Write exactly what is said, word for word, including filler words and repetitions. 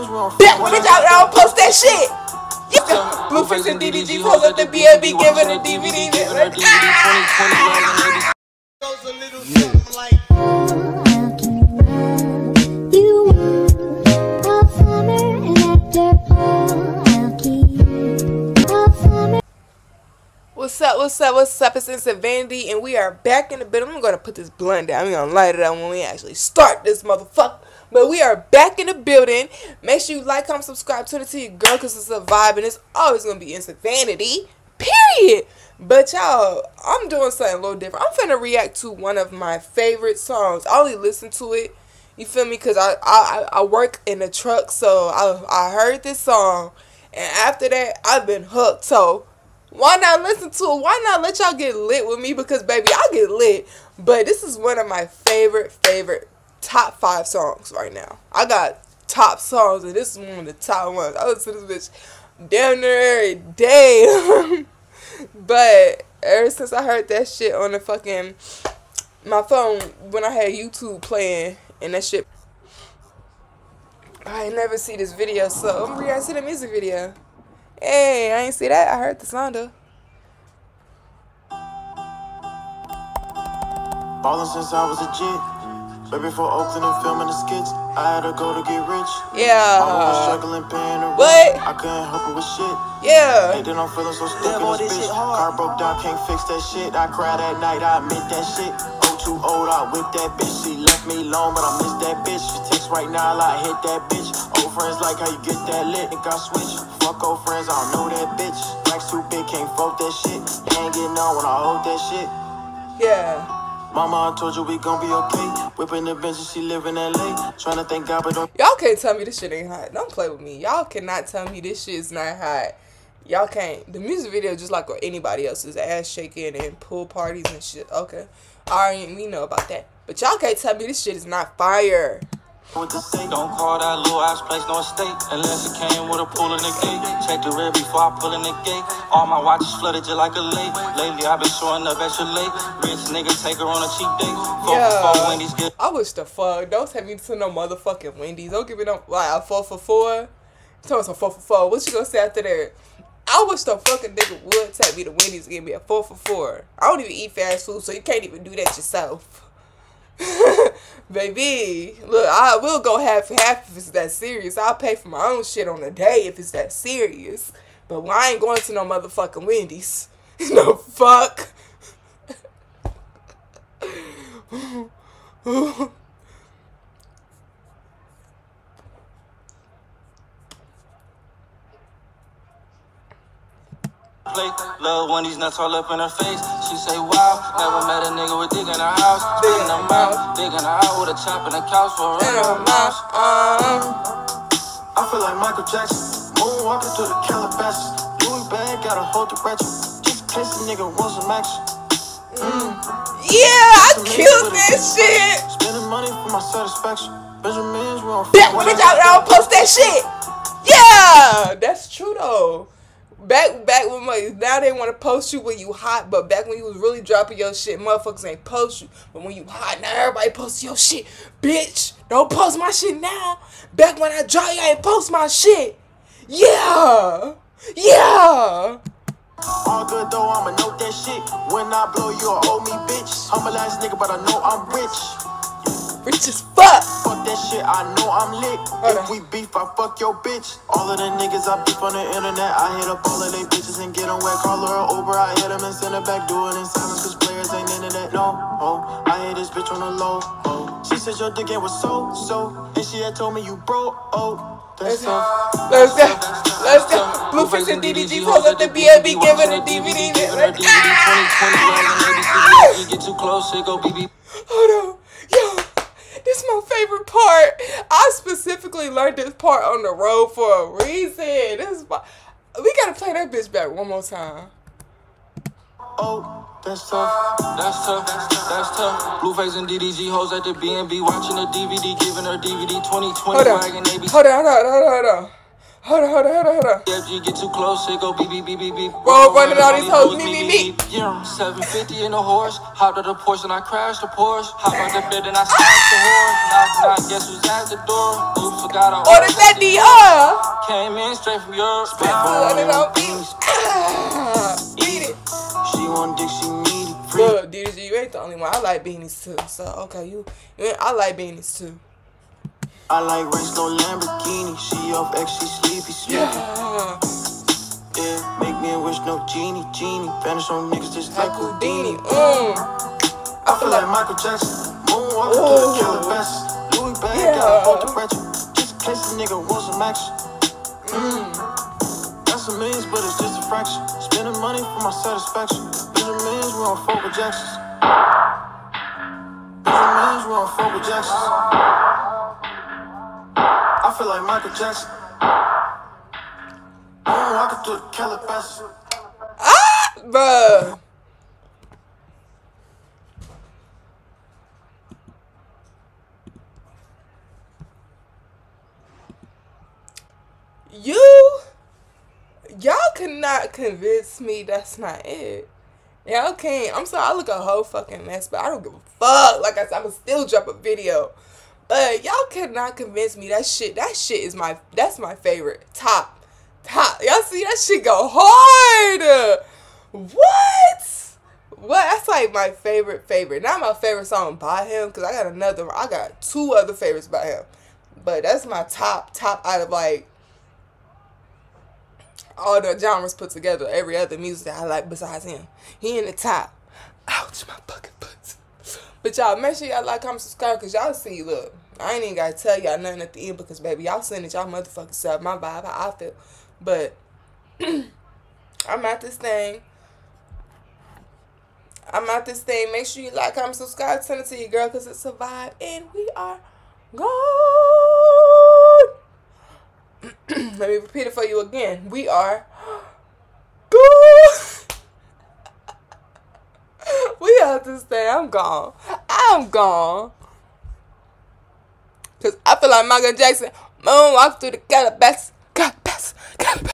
Back when it's out, I don't post that shit. Yeah. Blueface and D D G pose at the B and B, giving a D V D. Ah! Goes a little something like. What's up, what's up, what's up? It's Instant Vanity, and we are back in the bit. I'm going to put this blunt down. I'm going to light it up when we actually start this motherfucker. But we are back in the building. Make sure you like, comment, subscribe, turn it to your girl, because it's a vibe, and it's always going to be Instant Vanity, period. But y'all, I'm doing something a little different. I'm finna react to one of my favorite songs. I only listen to it, you feel me, because I, I, I work in the truck, so I, I heard this song, and after that, I've been hooked, so why not listen to it? Why not let y'all get lit with me? Because, baby, I get lit. But this is one of my favorite, favorite top five songs right now. I got top songs, and this is one of the top ones. I listen to this bitch damn near every day. But ever since I heard that shit on the fucking, my phone, when I had YouTube playing, and that shit, I ain't never see this video, so I'm reacting to the music video. Hey, I ain't see that. I heard the song though. Ballin' since I was a jit. Baby for Oakland and filming the skits. I had to go to get rich. Yeah. I was struggling paying the rent. What? I couldn't help it with shit. Yeah. Hey, then I'm feeling so stupid as bitch. Car broke down, can't fix that shit. I cried at night, I admit that shit. Oh, too old, I whip that bitch. She left me alone, but I miss that bitch. She texts right now, I hit that bitch. Old friends like how you get that lit. Think I switch. Fuck old friends, I don't know that bitch. Black's too big, can't fuck that shit. Ain't getting on when I hold that shit. Yeah. Mama, I told you we gon' be okay. Whipping the bench and she live in L A. Trying to thank God, but don't. Y'all can't tell me this shit ain't hot. Don't play with me. Y'all cannot tell me this shit is not hot. Y'all can't. The music video just like anybody else's, ass shaking and pool parties and shit. Okay. Alright, we know about that. But y'all can't tell me this shit is not fire. Don't call that little ass place no estate unless it came with a pool in the gate. Check the rear before I pull in the gate. All my watches flooded just like a lake. Lately I've been showing up extra late. Rich nigga take her on a cheap date. Four yeah. for four Wendy's get. I wish the fuck. Don't take me to no motherfucking Wendy's. Don't give me no like a four for four. Tell me some four for four. What you gonna say after that? I wish the fucking nigga would take me to Wendy's and give me a four for four. I don't even eat fast food, so you can't even do that yourself. Baby, look, I will go half half if it's that serious. I'll pay for my own shit on the day if it's that serious. But I ain't going to no motherfucking Wendy's. No fuck. Love when these nuts all up in her face. She say, wow, never met a nigga with dick in her house. Dick in her mouth, dick in her out with a chop in the couch for a run in her mouth. I feel like Michael Jackson, moonwalking to the Calabasas. Louis bag, gotta hold the ratchet, just in case the nigga wants some action. Mm. Yeah, I killed this shit. Spending money for my satisfaction. Benjamins, we on back when it's out, I don't post that shit. Yeah, that's true though. Back back when my, now they want to post you when you hot, but back when you was really dropping your shit, motherfuckers ain't post you. But when you hot, now everybody posts your shit. Bitch, don't post my shit now. Back when I drop, I ain't post my shit. Yeah, yeah. All good though, I'ma note that shit. When I blow, you owe me, bitch. Humble ass nigga, but I know I'm rich. Rich as fuck. Fuck that shit, I know I'm lit. If we beef, I fuck your bitch. All of the niggas I beef on the internet, I hit up all of they bitches and get them wet. Call her an Uber, I hit them and send her back. Do it in silence, cause players ain't into that. No, oh, I hit this bitch on the low, oh. She said your dick ain't was so, so. And she had told me you broke, oh. That's tough. Let's go, let's go. Blueface and D D G pose at the B and B, giving a D V D. You get too close, it go B B. Hold on, yo. This is my favorite part. I specifically learned this part on the road for a reason. This is my, we gotta play that bitch back one more time. Oh, that's tough. That's tough. That's tough. Blueface and D D G hoes at the B and B watching a D V D, giving her D V D twenty twenty. Hold on. Hold on, hold on, hold on, hold on. Hold on, hold on, hold on, hold on. If you get too close, it go beep, beep, beep, beep, beep. Roll running all these hoes, me, me, me. Yeah, seven fifty in a horse. Hopped out the Porsche and I crashed the Porsche. Hop out the bed and I smashed the horse. Knock, knock, guess who's at the door? Ooh, forgot I ordered that Dior. Came in straight from Europe. Spit good and I'm ah, eat it. She want dick, she need it. Look, D D G, you ain't the only one. I like beanies too. So okay, you, you ain't, I like beanies too. I like race, no Lamborghini. She off X, she sleepy, sleepy. Yeah. Yeah, make me a wish, no genie, genie. Vanish on niggas just like Houdini. Mm. I feel like Michael Jackson. Moonwalking through the Calabasas. Louis bag, Yeah. got off the retro. Just in case a nigga wants some action. Mm. That's some millions, but it's just a fraction. Spending money for my satisfaction. Benjamins, we don't fuck with Jacksons. Benjamins, we don't fuck with Jacksons. I feel like Michael Jackson. Moonwalking through the Calabasas. Ah, bruh. You, y'all cannot convince me that's not it. Y'all can't. I'm sorry, I look a whole fucking mess, but I don't give a fuck. Like I said, I'ma still drop a video. But y'all cannot convince me that shit, that shit is my, that's my favorite. Top. Top. Y'all see that shit go hard. What? What? That's like my favorite, favorite. Not my favorite song by him, because I got another, I got two other favorites by him. But that's my top, top out of like, all the genres put together, every other music that I like besides him. He in the top. Ouch, my fucking butt. But y'all, make sure y'all like, comment, subscribe, because y'all see, look, I ain't even got to tell y'all nothing at the end, because, baby, y'all send it y'all motherfucking self, my vibe, how I feel. But I'm at this thing. I'm at this thing. Make sure you like, comment, subscribe, send it to your girl, because it's a vibe, and we are gone. Let me repeat it for you again. We are gone. We out this thing. I'm gone. I'm gone. Cause I feel like Michael Jackson moonwalk through the Calabasas. Calabasas. Calabasas.